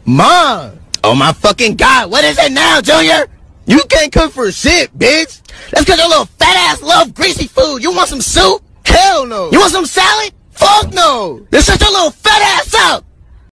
Mom! Oh my fucking God, what is it now, Junior? You can't cook for shit, bitch! That's cause your little fat ass love greasy food. You want some soup? Hell no! You want some salad? Fuck no! Then shut your little fat ass up!